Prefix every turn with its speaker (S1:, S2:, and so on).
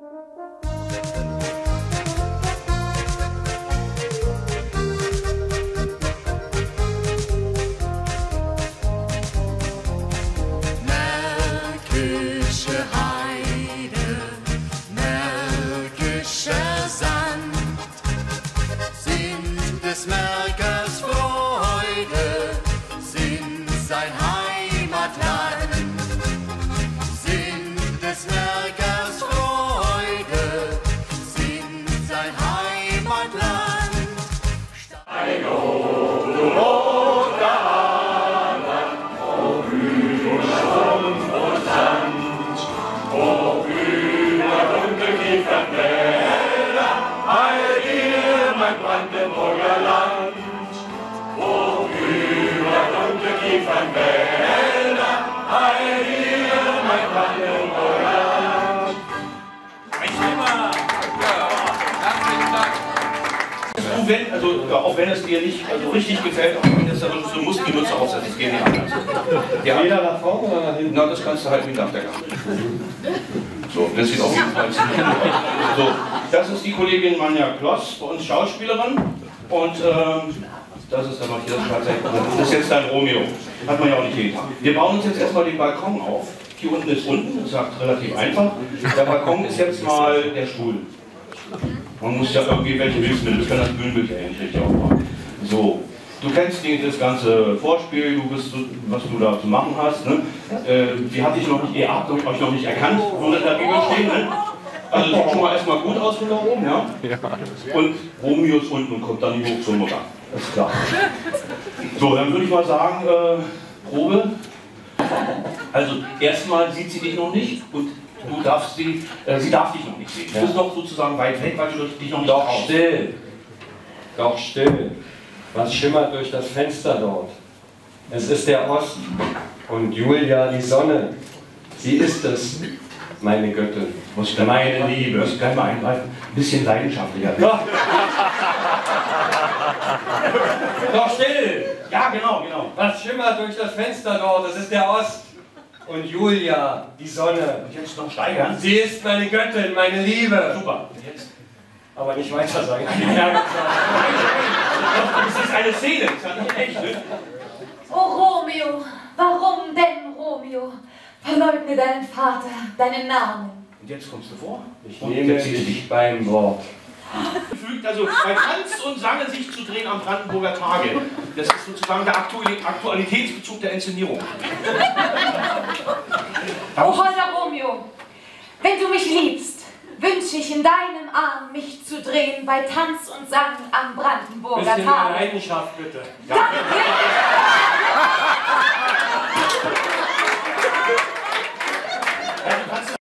S1: Märkische Heide, märkischer Sand, sind des Märkers Freude, sind sein Heimatland, sind des Märkers Freude, sind sein Heimatland. Steige hoch, du roter Adler, o Blüt und Strumpf und Sand, o über Dunkelkiefernwälder, heil dir mein Brandenburger Land. O über Dunkelkiefernwälder, heil dir mein Brandenburger Land.
S2: Auch wenn es dir nicht richtig gefällt, auch wenn es, du musst die Mütze aufsetzen, das geht nicht anders.
S3: Jeder nach vorne oder nach hinten?
S2: Na, das kannst du halt wie nach der Gang. So, das sieht auf jeden Fall ziemlich gut aus. So, das ist die Kollegin Manja Kloss, bei uns Schauspielerin. Und das ist der Matthias Schwarzer. Das ist jetzt dein Romeo. Hat man ja auch nicht jeden Tag. Wir bauen uns jetzt erstmal den Balkon auf. Hier unten ist unten, das ist relativ einfach. Der Balkon ist jetzt mal der Stuhl. Man muss ja irgendwie welche Hilfsmittel, das kann das Bühnenbild ja eigentlich auch machen. So, du kennst das ganze Vorspiel, du bist, was du da zu machen hast. Ne? Die hatte ich noch nicht, ihr habt euch noch nicht erkannt, wo das da Bibel steht. Ne? Also sieht schon mal erstmal gut aus von da oben, ja? Und Romeo ist unten und kommt dann die hoch zur Mutter. Das ist klar. So, dann würde ich mal sagen, Probe. Also erstmal sieht sie dich noch nicht und du darfst sie darf dich noch nicht sehen. Du bist noch sozusagen weit weg, weil du dich noch nicht
S3: Doch still, doch still. Was schimmert durch das Fenster dort? Es ist der Osten und Julia die Sonne. Sie ist es, meine Göttin.
S2: Muss meine Liebe. Muss gleich mal eingreifen. Ein bisschen leidenschaftlicher.
S3: Doch still!
S2: Ja, genau, genau.
S3: Was schimmert durch das Fenster dort? Es ist der Ost und Julia die Sonne.
S2: Und jetzt noch steigern.
S3: Sie ist meine Göttin, meine Liebe.
S2: Super. Und jetzt?
S3: Aber nicht weiter sagen.
S2: Das ist eine Szene, das ist ja nicht echt, ne?
S4: Oh Romeo, warum denn Romeo? Verleugne deinen Vater, deinen Namen.
S2: Und jetzt kommst du vor.
S3: Ich nehme dich beim Wort.
S2: Fügt also bei Tanz und Sange sich zu drehen am Brandenburger Tage. Das ist sozusagen der Aktualitätsbezug der Inszenierung.
S4: Oh holder Romeo, wenn du mich liebst, wünsche ich in deinem Arm mich zu drehen bei Tanz und Sang am Brandenburger
S3: Bisschen
S4: Tage.
S3: Leidenschaft bitte.
S4: Danke!